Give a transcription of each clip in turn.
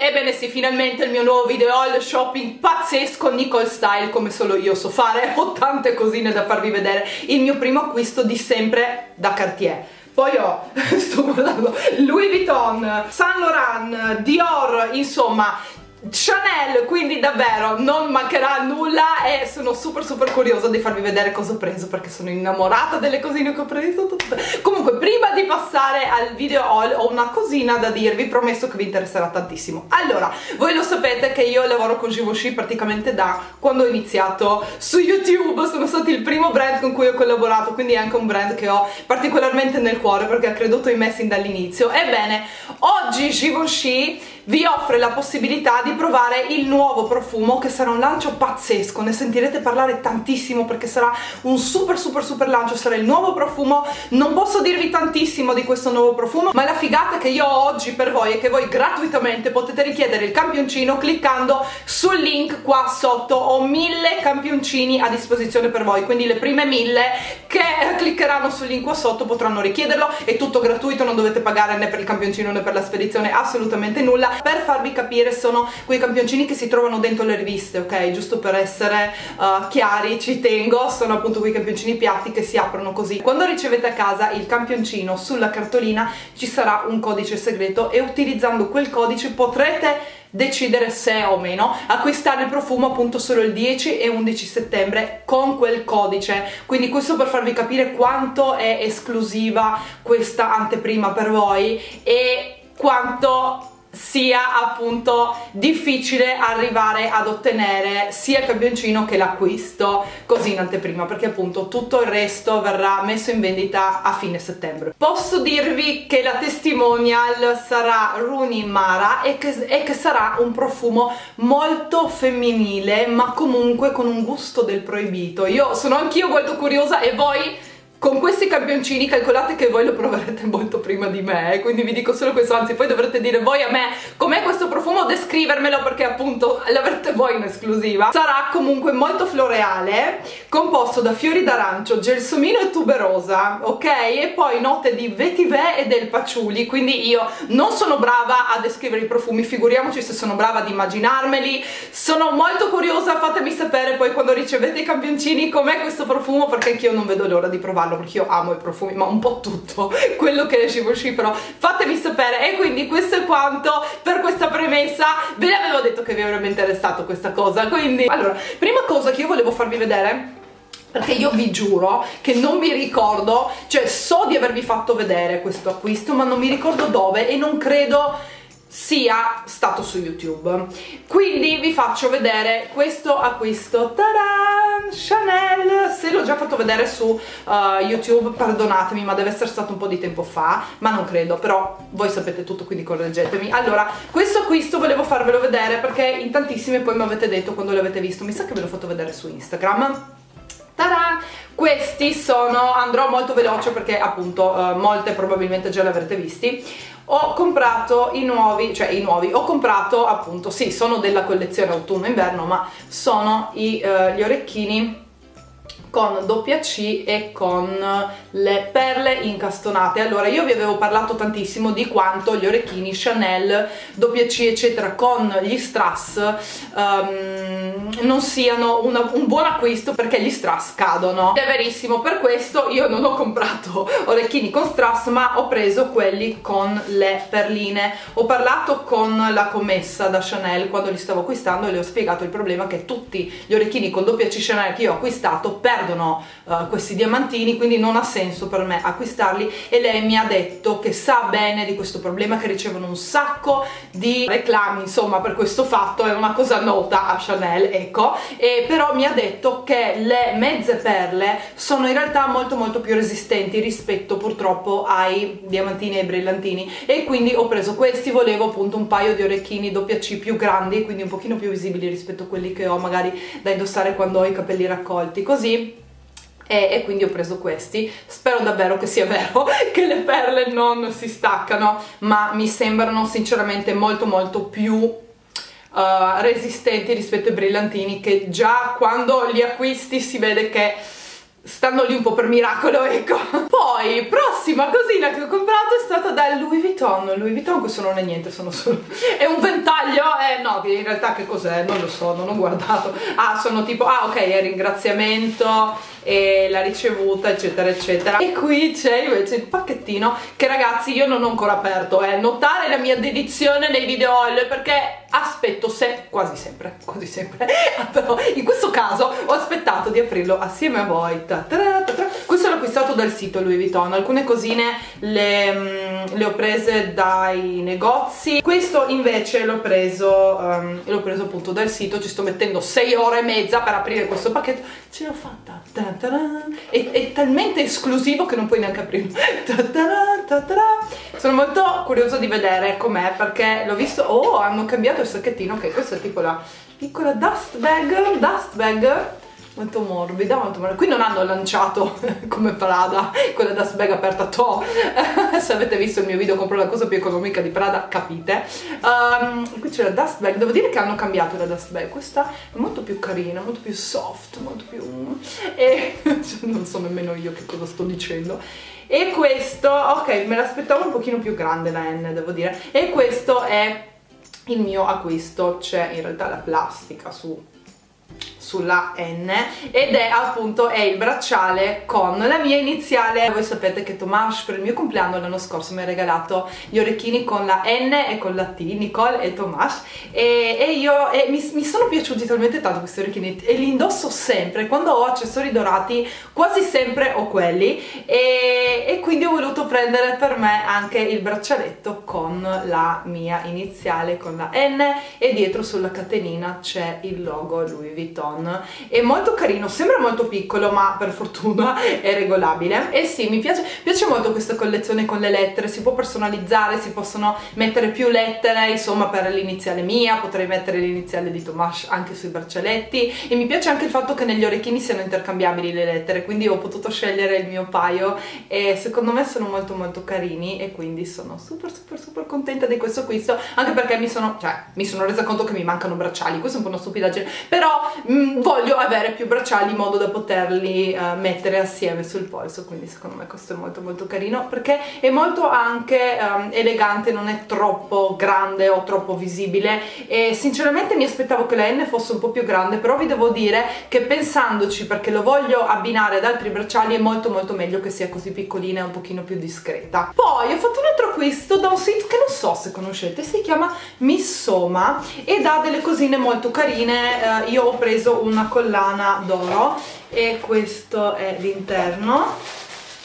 Ebbene sì, finalmente il mio nuovo video haul shopping pazzesco Nicole Style, come solo io so fare. Ho tante cosine da farvi vedere. Il mio primo acquisto di sempre da Cartier. Poi ho, sto guardando, Louis Vuitton, Saint Laurent, Dior, insomma Chanel, quindi davvero non mancherà nulla e sono super curiosa di farvi vedere cosa ho preso, perché sono innamorata delle cosine che ho preso. Comunque, prima di passare al video haul ho una cosina da dirvi, promesso che vi interesserà tantissimo. Allora, voi lo sapete che io lavoro con Givenchy praticamente da quando ho iniziato su YouTube. Sono stati il primo brand con cui ho collaborato, quindi è anche un brand che ho particolarmente nel cuore perché ha creduto in me sin dall'inizio. Ebbene, oggi Givenchy vi offre la possibilità di provare il nuovo profumo, che sarà un lancio pazzesco, ne sentirete parlare tantissimo perché sarà un super lancio, sarà il nuovo profumo. Non posso dirvi tantissimo di questo nuovo profumo, ma la figata che io ho oggi per voi è che voi gratuitamente potete richiedere il campioncino cliccando sul link qua sotto. Ho 1000 campioncini a disposizione per voi, quindi le prime 1000 che cliccheranno sul link qua sotto potranno richiederlo. È tutto gratuito, non dovete pagare né per il campioncino né per la spedizione, assolutamente nulla. Per farvi capire, sono quei campioncini che si trovano dentro le riviste, ok? Giusto per essere chiari, ci tengo, sono appunto quei campioncini piatti che si aprono così. Quando ricevete a casa il campioncino, sulla cartolina ci sarà un codice segreto e utilizzando quel codice potrete decidere se o meno acquistare il profumo appunto solo il 10 e 11 settembre con quel codice. Quindi questo per farvi capire quanto è esclusiva questa anteprima per voi e quanto sia appunto difficile arrivare ad ottenere sia il campioncino che l'acquisto così in anteprima, perché appunto tutto il resto verrà messo in vendita a fine settembre. Posso dirvi che la testimonial sarà Rooney Mara e che sarà un profumo molto femminile, ma comunque con un gusto del proibito. Io sono anch'io molto curiosa e voi con questi campioncini calcolate che voi lo proverete molto prima di me, quindi vi dico solo questo, anzi poi dovrete dire voi a me com'è questo profumo, descrivermelo, perché appunto l'avrete voi in esclusiva. Sarà comunque molto floreale, composto da fiori d'arancio, gelsomino e tuberosa, ok? E poi note di vetiver e del patchouli, quindi io non sono brava a descrivere i profumi, figuriamoci se sono brava ad immaginarmeli. Sono molto curiosa, fatemi sapere poi quando ricevete i campioncini com'è questo profumo, perché anch'io non vedo l'ora di provarlo, perché io amo i profumi, ma un po' tutto quello che è Givenchy, però fatemi sapere. E quindi questo è quanto per questa premessa. Ve l'avevo detto che vi avrebbe interessato questa cosa, quindi allora, prima cosa che io volevo farvi vedere, perché io vi giuro che non mi ricordo, cioè so di avervi fatto vedere questo acquisto ma non mi ricordo dove e non credo sia stato su YouTube, quindi vi faccio vedere questo acquisto. Taran! Chanel! Se l'ho già fatto vedere su YouTube, perdonatemi, ma deve essere stato un po' di tempo fa, ma non credo, però voi sapete tutto, quindi correggetemi. Allora, questo acquisto volevo farvelo vedere perché in tantissime poi mi avete detto quando l'avete visto, mi sa che ve l'ho fatto vedere su Instagram. Tada! Questi sono, andrò molto veloce perché appunto molte probabilmente già le avrete visti. Ho comprato i nuovi, ho comprato appunto, sì, sono della collezione autunno-inverno, ma sono gli orecchini con doppia C e con le perle incastonate. Allora, io vi avevo parlato tantissimo di quanto gli orecchini Chanel, doppia C eccetera con gli strass non siano un buon acquisto, perché gli strass cadono. È verissimo, per questo io non ho comprato orecchini con strass ma ho preso quelli con le perline. Ho parlato con la commessa da Chanel quando li stavo acquistando e le ho spiegato il problema, che tutti gli orecchini con doppia C Chanel che io ho acquistato perdono questi diamantini, quindi non ha senso per me acquistarli, e lei mi ha detto che sa bene di questo problema, che ricevono un sacco di reclami insomma per questo fatto, è una cosa nota a Chanel, ecco. E però mi ha detto che le mezze perle sono in realtà molto più resistenti rispetto purtroppo ai diamantini e ai brillantini, e quindi ho preso questi. Volevo appunto un paio di orecchini doppia C più grandi, quindi un pochino più visibili rispetto a quelli che ho magari da indossare quando ho i capelli raccolti così. E quindi ho preso questi. Spero davvero che sia vero che le perle non si staccano, ma mi sembrano sinceramente molto più resistenti rispetto ai brillantini, che già quando li acquisti si vede che stanno lì un po' per miracolo, ecco. Poi, prossima cosina che ho comprato è stata da Louis Vuitton. Louis Vuitton, questo non è niente, sono solo... è un ventaglio? No, in realtà che cos'è? Non lo so, non ho guardato. Ah, sono tipo... ah, ok, è ringraziamento e la ricevuta, eccetera, eccetera. E qui c'è invece il pacchettino che, ragazzi, io non ho ancora aperto. Notare la mia dedizione nei video haul, perché aspetto quasi sempre, però in questo caso ho aspettato di aprirlo assieme a voi. Questo l'ho acquistato dal sito Louis Vuitton, alcune cosine le ho prese dai negozi, questo invece l'ho preso appunto dal sito. Ci sto mettendo 6 ore e mezza per aprire questo pacchetto, ce l'ho fatta. È talmente esclusivo che non puoi neanche aprirlo. Sono molto curiosa di vedere com'è, perché l'ho visto. Oh, hanno cambiato il sacchettino, ok, questa è tipo la piccola dust bag molto morbida, molto morbida. Qui non hanno lanciato come Prada quella dust bag aperta se avete visto il mio video compro la cosa più economica di Prada, capite. Qui c'è la dust bag, devo dire che hanno cambiato la dust bag, questa è molto più carina, molto più soft, molto più... e non so nemmeno io che cosa sto dicendo. E questo, ok, me l'aspettavo un pochino più grande la N, devo dire. E questo è il mio acquisto, c'è in realtà la plastica sulla N ed è appunto il bracciale con la mia iniziale. Voi sapete che Tomas per il mio compleanno l'anno scorso mi ha regalato gli orecchini con la N e con la T, Nicole e Tomas, e mi sono piaciuti talmente tanto questi orecchini e li indosso sempre. Quando ho accessori dorati quasi sempre ho quelli, e quindi ho voluto prendere per me anche il braccialetto con la mia iniziale, con la N, e dietro sulla catenina c'è il logo Louis Vuitton. È molto carino, sembra molto piccolo ma per fortuna è regolabile. E sì, mi piace molto questa collezione con le lettere, si può personalizzare, si possono mettere più lettere, insomma per l'iniziale mia potrei mettere l'iniziale di Tomas anche sui braccialetti, e mi piace anche il fatto che negli orecchini siano intercambiabili le lettere, quindi ho potuto scegliere il mio paio e secondo me sono molto molto carini, e quindi sono super contenta di questo acquisto, anche perché mi sono resa conto che mi mancano bracciali. Questo è un po' una stupidaggine, però voglio avere più bracciali in modo da poterli mettere assieme sul polso, quindi secondo me questo è molto molto carino, perché è molto anche elegante, non è troppo grande o troppo visibile, e sinceramente mi aspettavo che la N fosse un po' più grande, però vi devo dire che pensandoci, perché lo voglio abbinare ad altri bracciali, è molto molto meglio che sia così piccolina e un pochino più discreta. Poi ho fatto un altro acquisto da un sito che non so se conoscete, si chiama Missoma ed ha delle cosine molto carine. Io ho preso una collana d'oro e questo è l'interno.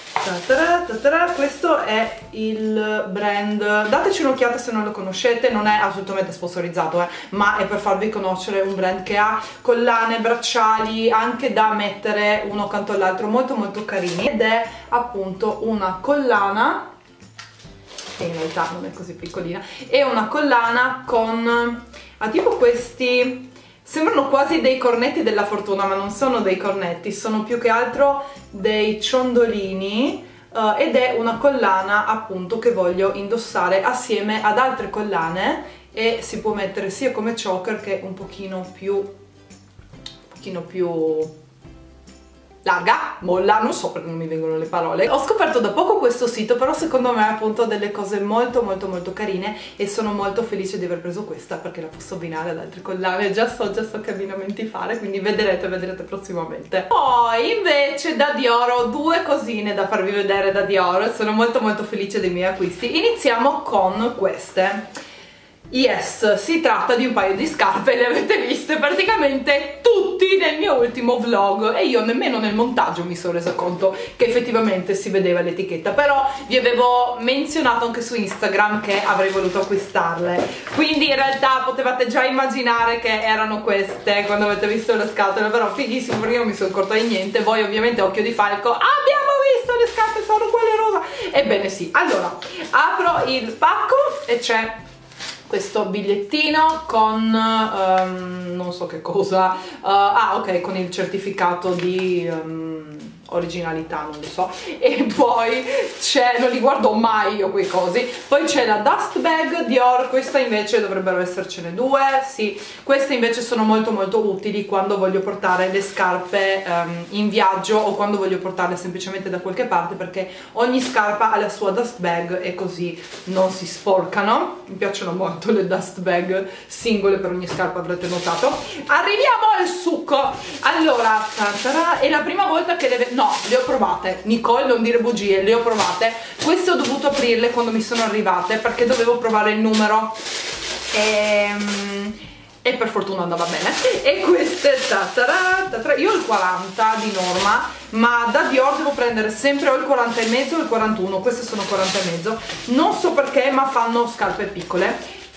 Questo è il brand, dateci un'occhiata se non lo conoscete, non è assolutamente sponsorizzato, ma è per farvi conoscere un brand che ha collane, bracciali anche da mettere uno accanto all'altro, molto molto carini, ed è appunto una collana, che in realtà non è così piccolina, è una collana con tipo questi... sembrano quasi dei cornetti della fortuna, ma non sono dei cornetti, sono più che altro dei ciondolini, ed è una collana appunto che voglio indossare assieme ad altre collane, e si può mettere sia come choker che un pochino più larga, molla, non so perché non mi vengono le parole. Ho scoperto da poco questo sito, però secondo me appunto ha delle cose molto molto molto carine, e sono molto felice di aver preso questa perché la posso abbinare ad altre collane. Già so che abbinamenti fare, quindi vedrete prossimamente. Poi invece da Dior ho due cosine da farvi vedere da Dior, e sono molto molto felice dei miei acquisti. Iniziamo con queste. Yes, si tratta di un paio di scarpe, le avete viste praticamente tutti nel mio ultimo vlog, e io nemmeno nel montaggio mi sono resa conto che effettivamente si vedeva l'etichetta, però vi avevo menzionato anche su Instagram che avrei voluto acquistarle, quindi in realtà potevate già immaginare che erano queste quando avete visto le scatole, però fighissimo perché io non mi sono accorta di niente. Voi ovviamente occhio di falco, abbiamo visto le scarpe, sono quelle rosa. Ebbene sì, allora apro il pacco e c'è questo bigliettino con non so che cosa, ok, con il certificato di originalità, non lo so. E poi c'è, non li guardo mai io quei cosi, poi c'è la dust bag Dior, questa invece dovrebbero essercene due, sì, queste invece sono molto molto utili quando voglio portare le scarpe in viaggio o quando voglio portarle semplicemente da qualche parte, perché ogni scarpa ha la sua dust bag e così non si sporcano. Mi piacciono molto le dust bag singole per ogni scarpa, avrete notato. Arriviamo al succo. Allora, è la prima volta che no, le ho provate, Nicole, non dire bugie, le ho provate. Queste ho dovuto aprirle quando mi sono arrivate perché dovevo provare il numero e per fortuna andava bene. E queste, io ho il 40 di norma, ma da Dior devo prendere sempre o il 40 e mezzo o il 41, queste sono 40 e mezzo, non so perché, ma fanno scarpe piccole.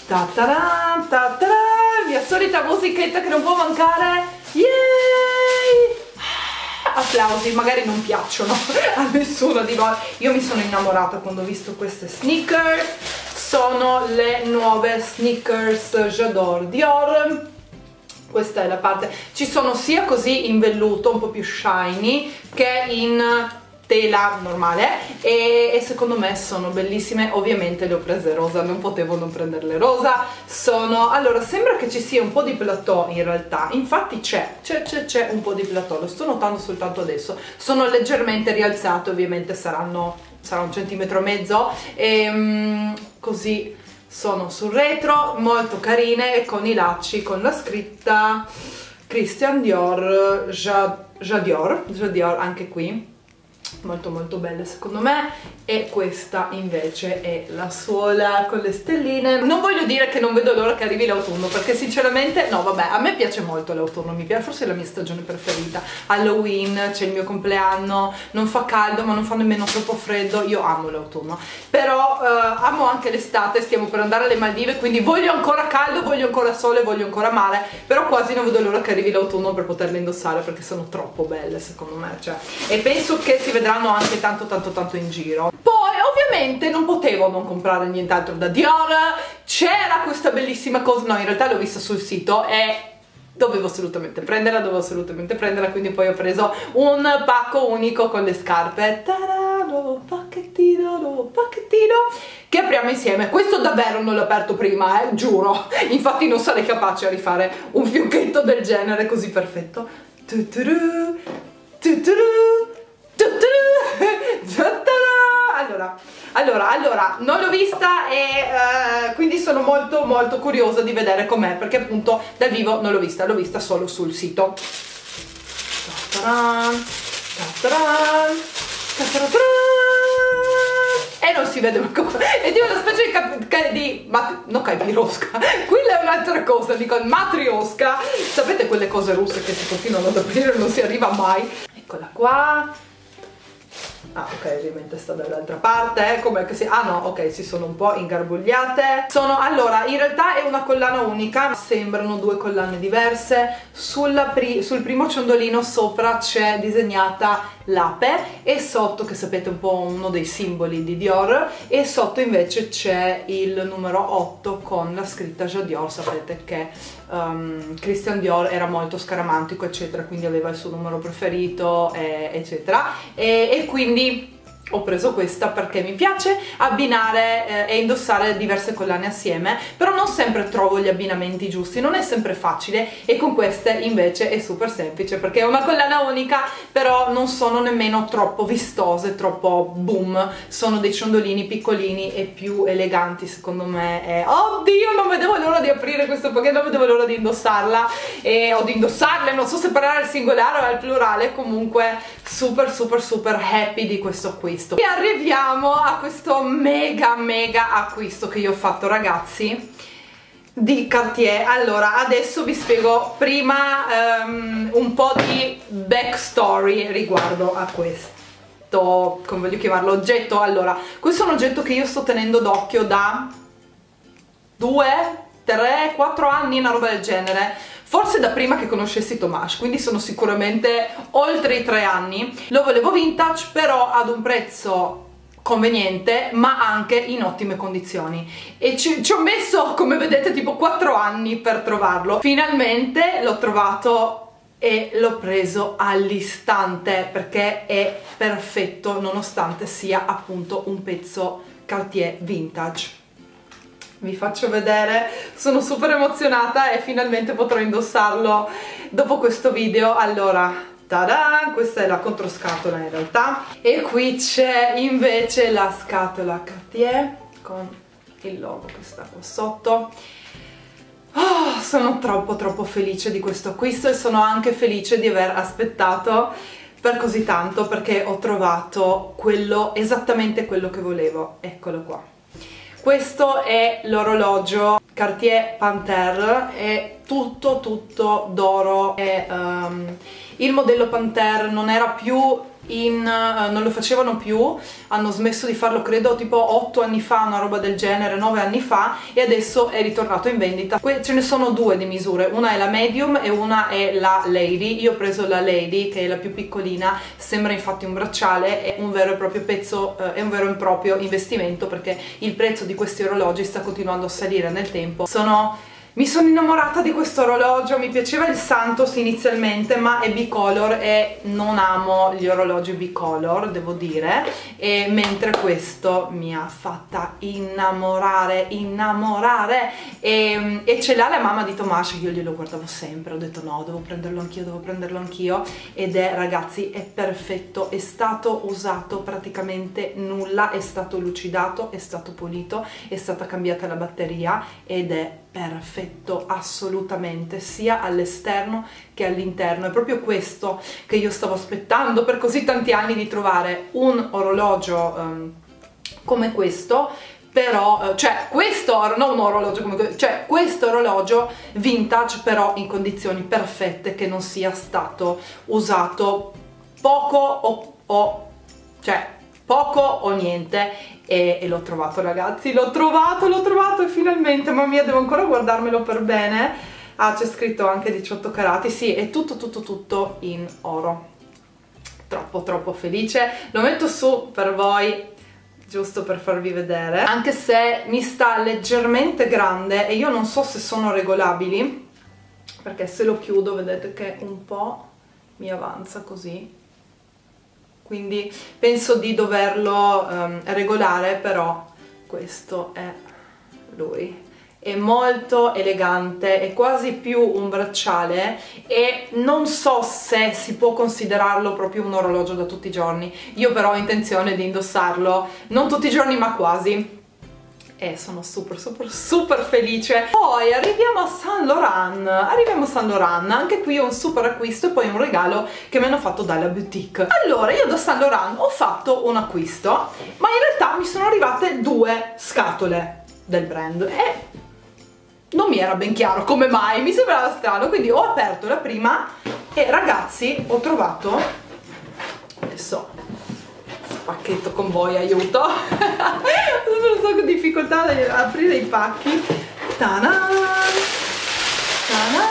Mia solita musichetta che non può mancare. Yay! Applausi, magari non piacciono a nessuno di voi. Io mi sono innamorata quando ho visto queste sneakers, sono le nuove sneakers J'adore Dior. Questa è la parte, ci sono sia così in velluto un po' più shiny che in tela normale e secondo me sono bellissime. Ovviamente le ho prese rosa, non potevo non prenderle rosa. Sono, allora, sembra che ci sia un po' di plateau in realtà, infatti c'è un po' di plateau, lo sto notando soltanto adesso. Sono leggermente rialzate, ovviamente sarà un centimetro e mezzo e così sono sul retro, molto carine, e con i lacci con la scritta Christian Dior, J'adore anche qui, molto molto belle secondo me. E questa invece è la suola con le stelline. Non voglio dire che non vedo l'ora che arrivi l'autunno, perché sinceramente no, vabbè, a me piace molto l'autunno, mi piace, forse è la mia stagione preferita. Halloween, c'è il mio compleanno, non fa caldo ma non fa nemmeno troppo freddo, io amo l'autunno. Però amo anche l'estate, stiamo per andare alle Maldive, quindi voglio ancora caldo, voglio ancora sole, voglio ancora mare, però quasi non vedo l'ora che arrivi l'autunno per poterle indossare, perché sono troppo belle secondo me, cioè, e penso che si vedranno anche tanto in giro. Poi ovviamente non potevo non comprare nient'altro da Dior, c'era questa bellissima cosa, no in realtà l'ho vista sul sito e dovevo assolutamente prenderla, quindi poi ho preso un pacco unico con le scarpe. Tada, nuovo pacchettino, che apriamo insieme. Questo davvero non l'ho aperto prima, giuro, infatti non sarei capace a rifare un fiocchetto del genere così perfetto. Allora, non l'ho vista e quindi sono molto curiosa di vedere com'è, perché appunto dal vivo non l'ho vista, l'ho vista solo sul sito. E non si vede manco qua. E di una specie di no, capirosca, quella è un'altra cosa, dico matriosca, sapete quelle cose russe che si continuano ad aprire e non si arriva mai. Eccola qua. Ah ok, ovviamente sta dall'altra parte, com'è che si... ah no, ok, si sono un po' ingarbugliate. Allora, in realtà è una collana unica, sembrano due collane diverse. Sul primo ciondolino sopra c'è disegnata l'ape e sotto, che sapete un po' uno dei simboli di Dior, e sotto invece c'è il numero 8 con la scritta J'adore. Sapete che Christian Dior era molto scaramantico eccetera, quindi aveva il suo numero preferito eccetera, e quindi ho preso questa perché mi piace abbinare e indossare diverse collane assieme, però non sempre trovo gli abbinamenti giusti, non è sempre facile, e con queste invece è super semplice perché è una collana unica, però non sono nemmeno troppo vistose, troppo boom, sono dei ciondolini piccolini e più eleganti secondo me. Oddio, non vedevo l'ora di aprire questo pacchetto, non vedevo l'ora di indossarla o di indossarle, non so se parlare al singolare o al plurale, comunque super happy di questo acquisto. E arriviamo a questo mega acquisto che io ho fatto, ragazzi, di Cartier. Allora, adesso vi spiego prima un po' di backstory riguardo a questo, come voglio chiamarlo, oggetto. Allora, questo è un oggetto che io sto tenendo d'occhio da 2, 3, 4 anni, una roba del genere. Forse da prima che conoscessi Tomasz, quindi sono sicuramente oltre i 3 anni. Lo volevo vintage, però ad un prezzo conveniente, ma anche in ottime condizioni. E ci ho messo, come vedete, tipo 4 anni per trovarlo. Finalmente l'ho trovato e l'ho preso all'istante perché è perfetto nonostante sia appunto un pezzo Cartier vintage. Vi faccio vedere, sono super emozionata e finalmente potrò indossarlo dopo questo video. Allora, tada! Questa è la controscatola in realtà e qui c'è invece la scatola Cartier con il logo che sta qua sotto. Oh, sono troppo felice di questo acquisto e sono anche felice di aver aspettato per così tanto perché ho trovato esattamente quello che volevo. Eccolo qua. Questo è l'orologio Cartier Panthère, è tutto d'oro. Il modello Panthère non era più non lo facevano più, hanno smesso di farlo credo tipo 8 anni fa, una roba del genere, 9 anni fa, e adesso è ritornato in vendita. Ce ne sono due di misure, una è la medium e una è la lady. Io ho preso la lady che è la più piccolina, sembra infatti un bracciale, è un vero e proprio pezzo, è un vero e proprio investimento perché il prezzo di questi orologi sta continuando a salire nel tempo. Mi sono innamorata di questo orologio, mi piaceva il Santos inizialmente ma è bicolor e non amo gli orologi bicolor, devo dire, mentre questo mi ha fatta innamorare e ce l'ha la mamma di Tomas, io glielo guardavo sempre, ho detto no, devo prenderlo anch'io ed è, ragazzi, è perfetto, è stato usato praticamente nulla, è stato lucidato, è stato pulito, è stata cambiata la batteria ed è perfetto assolutamente sia all'esterno che all'interno. È proprio questo che io stavo aspettando per così tanti anni, di trovare un orologio come questo, però cioè questo, non un orologio come questo, cioè questo orologio vintage però in condizioni perfette, che non sia stato usato poco o niente. E l'ho trovato, ragazzi, l'ho trovato e finalmente, mamma mia, devo ancora guardarmelo per bene. Ah, c'è scritto anche 18 carati, sì, è tutto in oro. Troppo felice, lo metto su per voi giusto per farvi vedere, anche se mi sta leggermente grande e io non so se sono regolabili, perché se lo chiudo vedete che un po' mi avanza così, quindi penso di doverlo regolare, però questo è lui. È molto elegante, è quasi più un bracciale e non so se si può considerarlo proprio un orologio da tutti i giorni. Io però ho intenzione di indossarlo non tutti i giorni ma quasi. E sono super felice. Poi arriviamo a Saint Laurent, anche qui ho un super acquisto e poi un regalo che mi hanno fatto dalla boutique. Allora, io da Saint Laurent ho fatto un acquisto, ma in realtà mi sono arrivate due scatole del brand e non mi era ben chiaro come mai, mi sembrava strano, quindi ho aperto la prima e, ragazzi, ho trovato, adesso pacchetto con voi, aiuto, ho un sacco di difficoltà ad aprire i pacchi. Ta-da! Ta-da!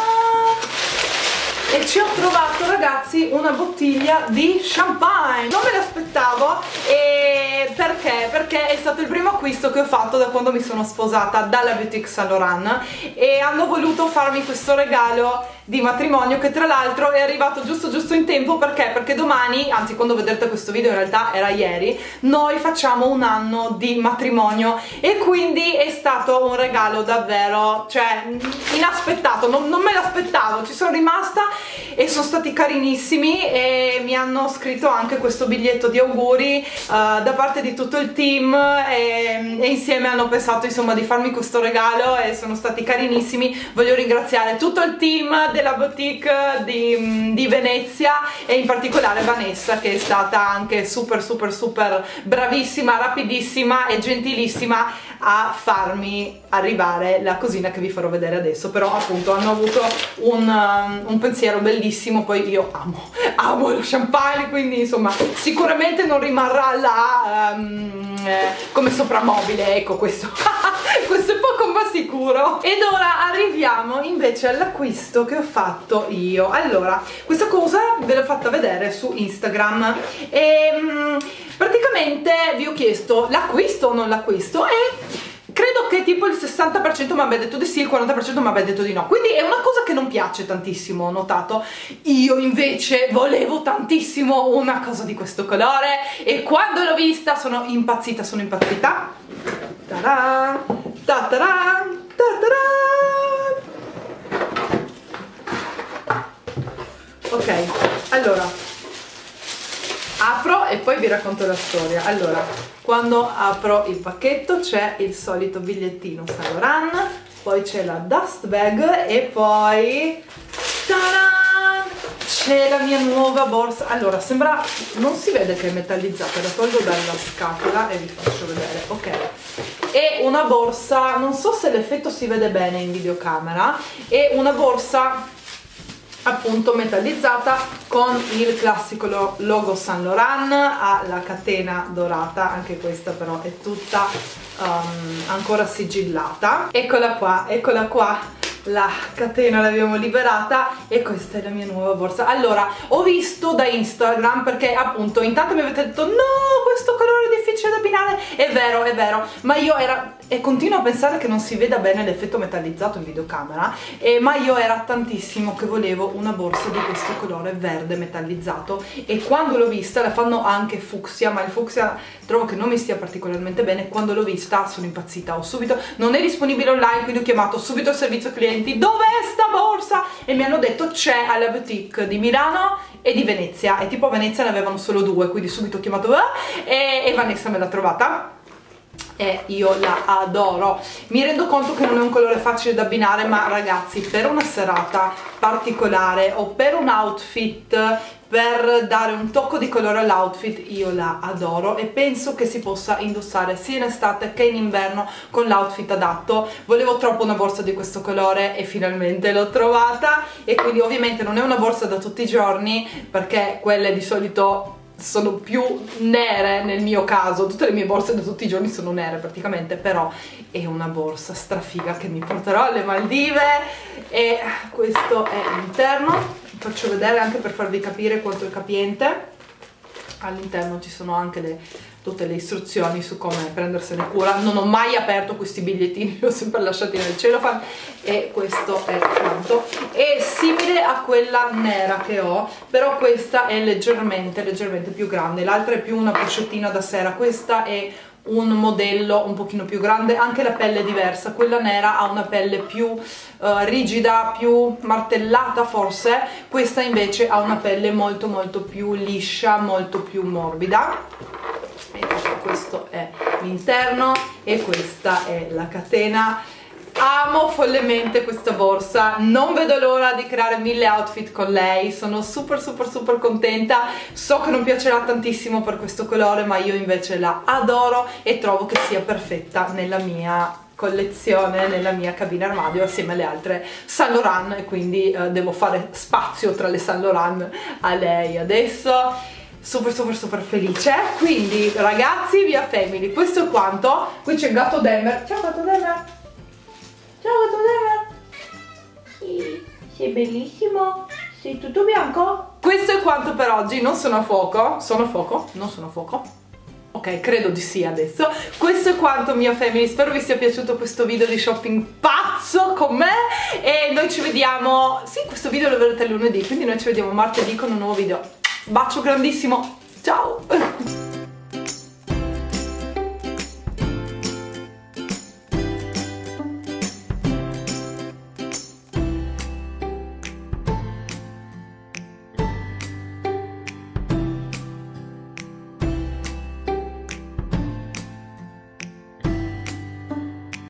E ci ho trovato, ragazzi, una bottiglia di champagne. Non me l'aspettavo, perché è stato il primo acquisto che ho fatto da quando mi sono sposata dalla boutique Saint Laurent e hanno voluto farmi questo regalo di matrimonio, che tra l'altro è arrivato giusto in tempo. Perché domani, anzi quando vedrete questo video in realtà era ieri, noi facciamo un anno di matrimonio e quindi è stato un regalo davvero, cioè, inaspettato, non me l'aspettavo, ci sono rimasta e sono stati carinissimi e mi hanno scritto anche questo biglietto di auguri da parte di tutto il team e insieme hanno pensato insomma di farmi questo regalo e sono stati carinissimi. Voglio ringraziare tutto il team della boutique di Venezia e in particolare Vanessa, che è stata anche super bravissima, rapidissima e gentilissima a farmi arrivare la cosina che vi farò vedere adesso. Però appunto hanno avuto un pensiero bellissimo, poi io amo lo champagne, quindi insomma sicuramente non rimarrà là come soprammobile, ecco, questo questo è poco ma sicuro. Ed ora arriviamo invece all'acquisto che ho fatto io. Allora, questa cosa ve l'ho fatta vedere su Instagram e praticamente vi ho chiesto l'acquisto o non l'acquisto e credo che tipo il 60% mi abbia detto di sì, il 40% mi abbia detto di no, quindi è una cosa che non piace tantissimo, ho notato. Io invece volevo tantissimo una cosa di questo colore e quando l'ho vista sono impazzita, Ta-da! Ta-da! Ta-da! Ok, allora apro e poi vi racconto la storia. Allora, quando apro il pacchetto c'è il solito bigliettino Saint Laurent, poi c'è la dust bag e poi c'è la mia nuova borsa. Allora, sembra, non si vede che è metallizzata, la tolgo dalla scatola e vi faccio vedere. Ok, è una borsa, non so se l'effetto si vede bene in videocamera, è una borsa appunto metallizzata con il classico logo Saint Laurent, ha la catena dorata, anche questa però è tutta ancora sigillata. Eccola qua, la catena l'abbiamo liberata e questa è la mia nuova borsa. Allora, ho visto da Instagram, perché appunto intanto mi avete detto no, questo colore è difficile da abbinare, è vero, ma io e continuo a pensare che non si veda bene l'effetto metallizzato in videocamera, ma io era tantissimo che volevo una borsa di questo colore verde metallizzato e quando l'ho vista, la fanno anche fucsia, ma il fucsia trovo che non mi stia particolarmente bene. Quando l'ho vista sono impazzita, non è disponibile online, quindi ho chiamato subito il servizio clienti, dov'è sta borsa? E mi hanno detto c'è alla boutique di Milano e di Venezia, e tipo a Venezia ne avevano solo 2, quindi subito ho chiamato e Vanessa me l'ha trovata e io la adoro. Mi rendo conto che non è un colore facile da abbinare, ma ragazzi, per una serata particolare o per un outfit, per dare un tocco di colore all'outfit, io la adoro e penso che si possa indossare sia in estate che in inverno con l'outfit adatto. Volevo troppo una borsa di questo colore e finalmente l'ho trovata, e quindi ovviamente non è una borsa da tutti i giorni, perché quelle di solito sono più nere nel mio caso, tutte le mie borse da tutti i giorni sono nere praticamente, però è una borsa strafiga che mi porterò alle Maldive. E questo è l'interno, faccio vedere anche per farvi capire quanto è capiente. All'interno ci sono anche tutte le istruzioni su come prendersene cura. Non ho mai aperto questi bigliettini, li ho sempre lasciati nel cellophane, e questo è quanto. È simile a quella nera che ho, però questa è leggermente più grande, l'altra è più una pochettina da sera, questa è un modello un pochino più grande, anche la pelle è diversa, quella nera ha una pelle più rigida, più martellata forse, questa invece ha una pelle molto più liscia, molto più morbida. E questo è l'interno e questa è la catena. Amo follemente questa borsa, non vedo l'ora di creare 1000 outfit con lei, sono super contenta. So che non piacerà tantissimo per questo colore, ma io invece la adoro e trovo che sia perfetta nella mia collezione, nella mia cabina armadio assieme alle altre Saint Laurent, e quindi devo fare spazio tra le Saint Laurent a lei adesso. Super felice. Quindi ragazzi, via family, questo è quanto. Qui c'è il gatto Demer. Ciao gatto Demer. Ciao gatto Demer. Sì, sei bellissimo. Sei tutto bianco. Questo è quanto per oggi. Non sono a fuoco. Sono a fuoco? Non sono a fuoco. Ok, credo di sì adesso. Questo è quanto, mia family. Spero vi sia piaciuto questo video di shopping pazzo con me. E noi ci vediamo. Sì, questo video lo vedrete lunedì, quindi noi ci vediamo martedì con un nuovo video. Bacio grandissimo. Ciao.